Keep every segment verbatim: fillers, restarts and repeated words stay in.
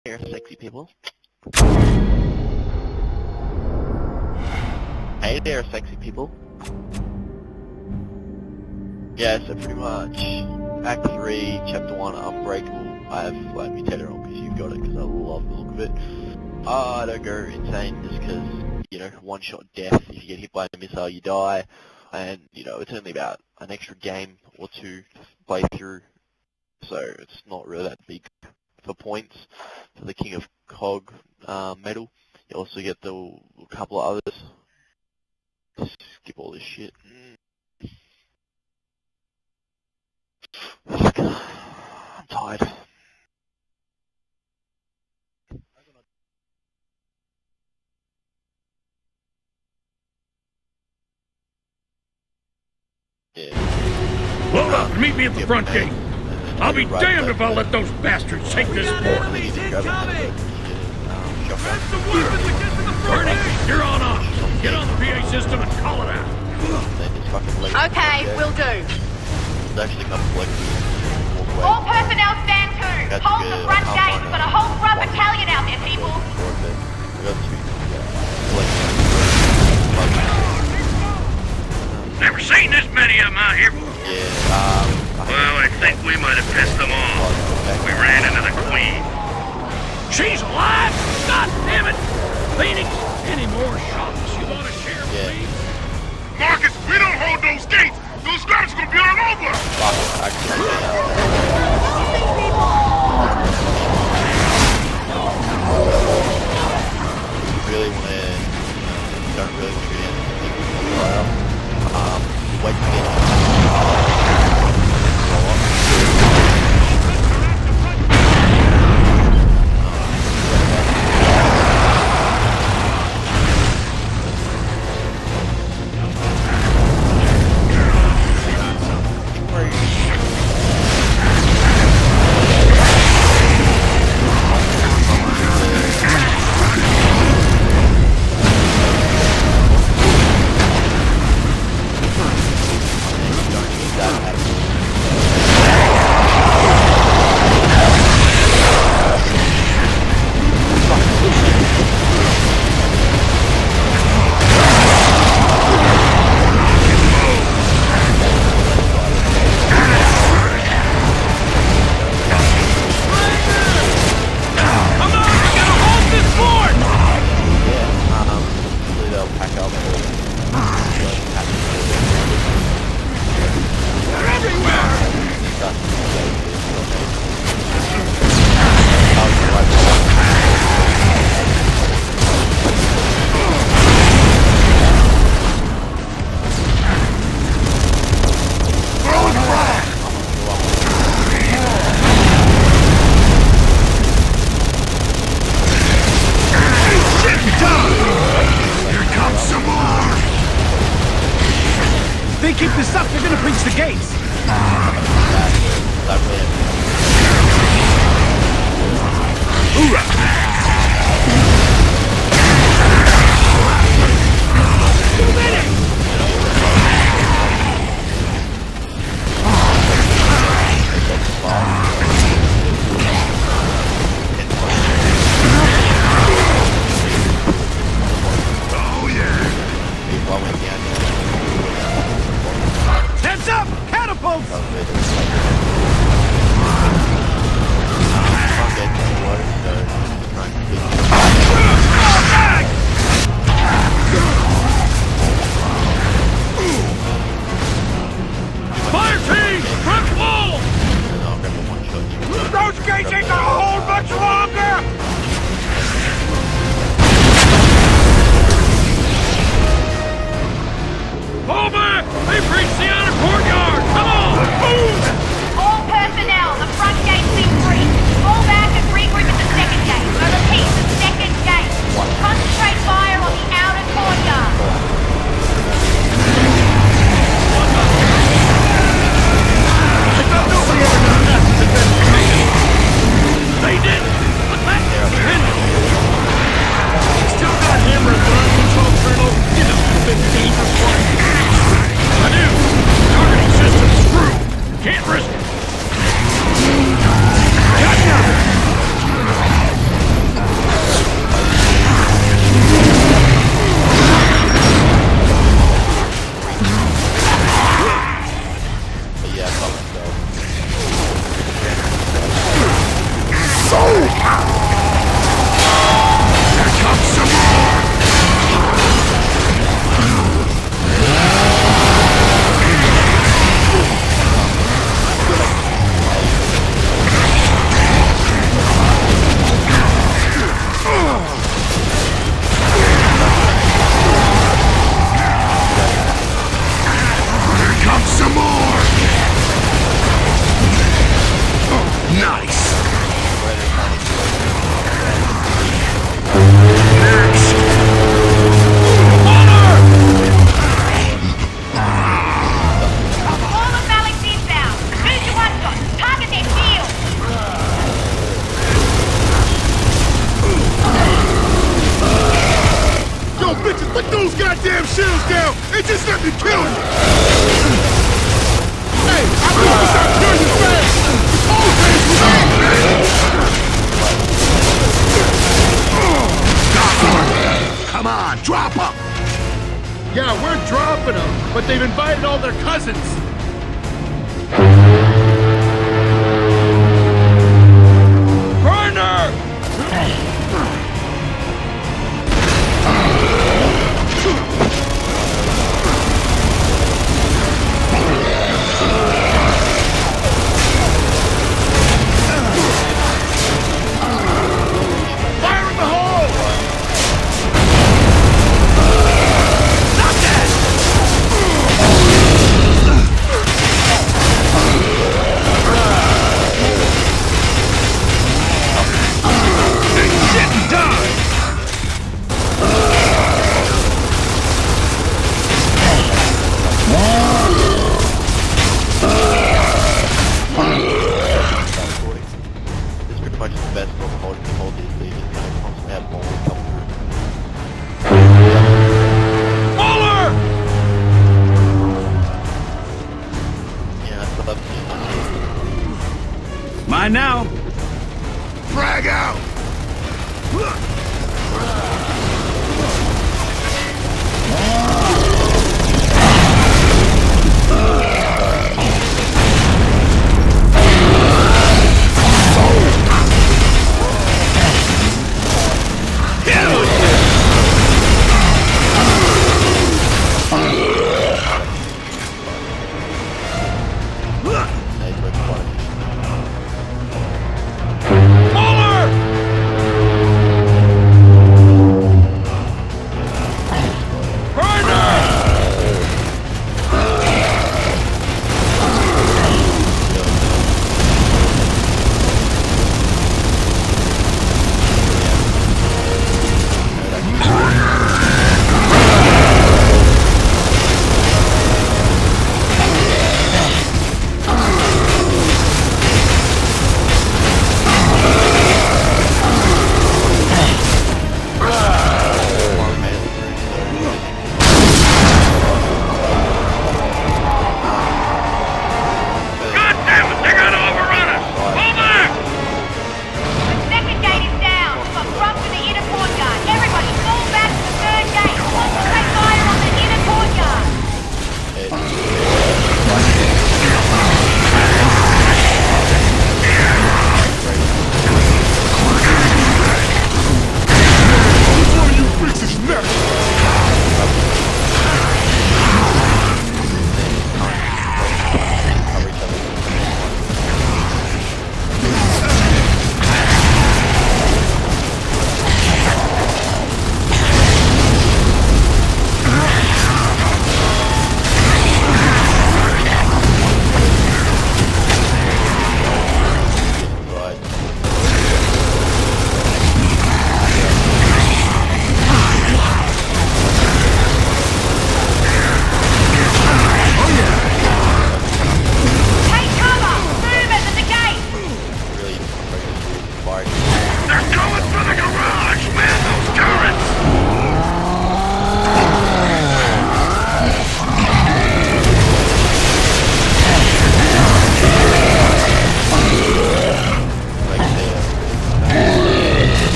Here, sexy people. Hey there, sexy people. Yeah, so pretty much, Act three, Chapter one, Unbreakable. I have Flat Mutator on because you've got it, because I love the look of it. Uh, I don't go insane just because, you know, one-shot death. If you get hit by a missile, you die. And, you know, it's only about an extra game or two to play through. So it's not really that big for points. For the King of Cog uh, medal, you also get the a couple of others. Just skip all this shit. Mm. I'm tired. Yeah. Load up and meet me at the front gate. I'll be damned if I'll let those bastards take this port. Enemies incoming! Press the weapons and get to the front gate! You're on off. Get on the P A system and call it out. Okay, will do. It's actually got All personnel stand to. Hold the front gate. We've got a whole front battalion out there, people. Never seen this many of them out here. Yeah, um... Well, I think we might have pissed them off. We ran into the Queen. She's alive? God damn it! Phoenix, any more shots you want to share with Yeah. me? Marcus, we don't hold those gates! Those guys are gonna be all over! You really want to, you don't really want to get anything. Um, wait to get They keep this up, they're gonna breach the gates! Heads up! Catapults! Goddamn shields down and just let me kill you! Hey, I promise I'll kill you fast! All days without me! Come on, drop them! Yeah, we're dropping them, but they've invited all their cousins. Burner! Mine now. Frag out!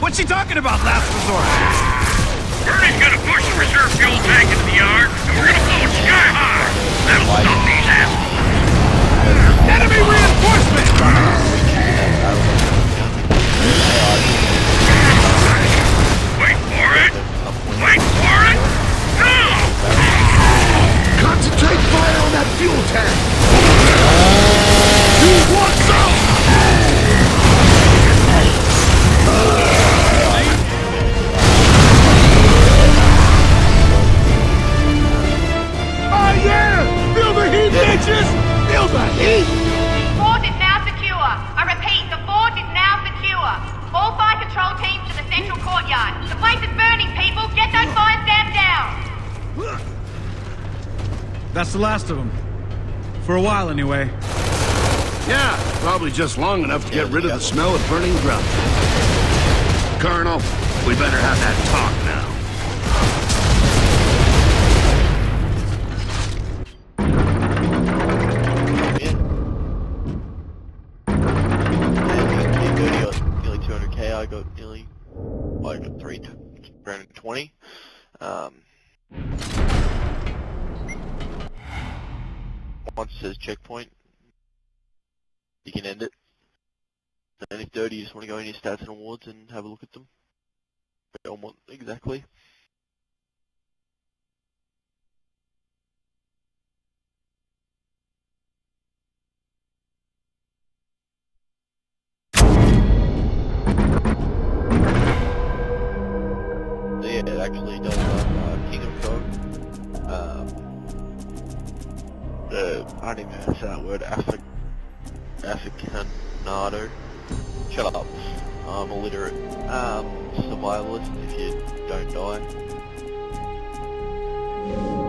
What's she talking about, last resort? Bernie's gonna push the reserve fuel tank into the yard, and we're gonna blow it sky high. That'll stop these assholes. Enemy reinforcement! Wait for it! Wait for it! No! Concentrate fire on that fuel tank! You want some? Oh yeah! Feel the heat, bitches! Feel the heat! Fort is now secure. I repeat, the fort is now secure. All fire control teams to the central courtyard. The place is burning, people! Get those fire stamps down! That's the last of them. For a while, anyway. Yeah, probably just long enough to get rid of the smell of burning grub. Colonel, we better have that talk now. Nearly two hundred K. I got nearly, I got three hundred twenty. Um, once it says checkpoint, you can end it. And if dirty, you just want to go in your stats and awards and have a look at them. On what exactly? So yeah, it actually does uh, King of Code. Um, uh, I don't even know how to say that word. Afic Aficianado. Shut up. I'm illiterate. Um, Survivalist if you don't die.